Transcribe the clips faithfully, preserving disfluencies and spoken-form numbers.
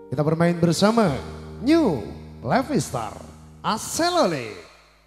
Kita bermain bersama New Levi Star Aselole.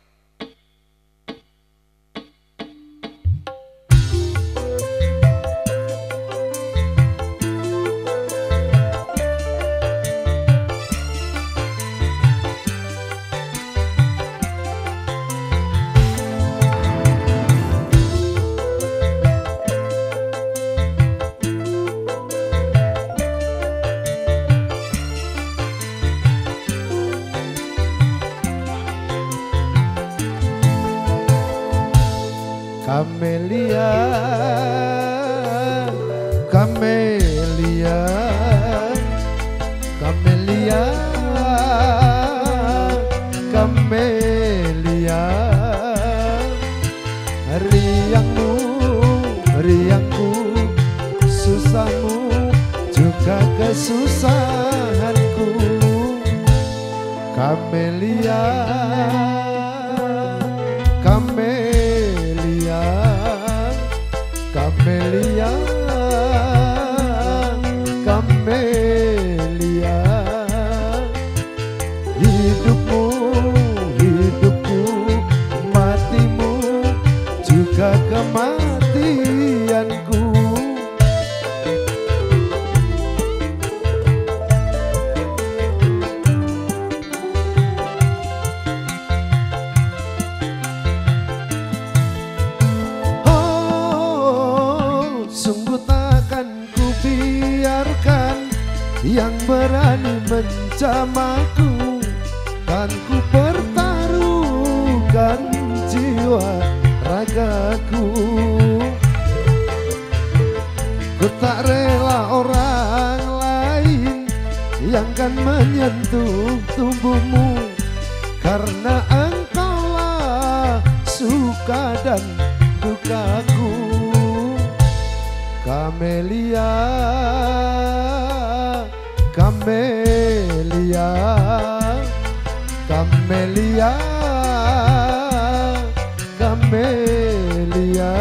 Camelia, Camelia, Camelia, Camelia, riangmu, riangku, susahmu juga kesusahanku, Camelia, Camelia. Camelia, Camelia, hidupmu, hidupku, matimu, juga kematianku. Sungguh takkan ku biarkan yang berani mencamaku, kan ku pertaruhkan jiwa ragaku. Ku tak rela orang lain yang kan menyentuh tubuhmu, karena engkaulah suka dan dukaku. Camelia, Camelia, Camelia, Camelia,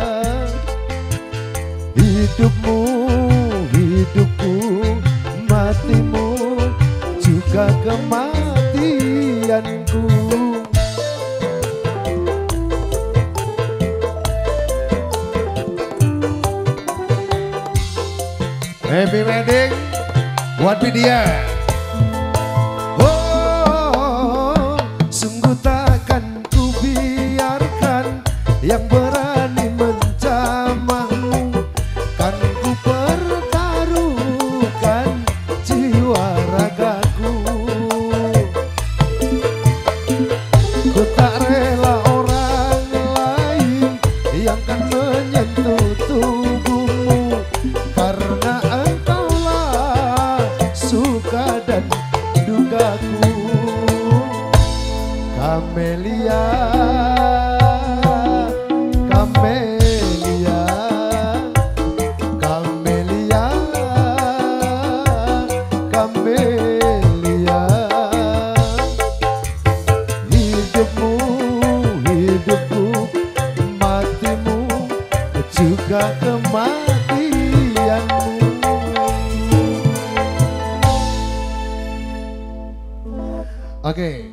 hidupmu, hidupku, matimu, juga kematianku. Happy wedding buat Widya. Oh, sungguh takkan ku biarkan yang berani mencamahmu, kan ku pertaruhkan jiwa ragaku. Ku tak rela orang lain yang kan menyentuh tubuhmu, karena suka dan dukaku. Camelia, Camelia, Camelia, Camelia, hidupmu, hidupku, matimu, juga kematianmu. Oke, okay.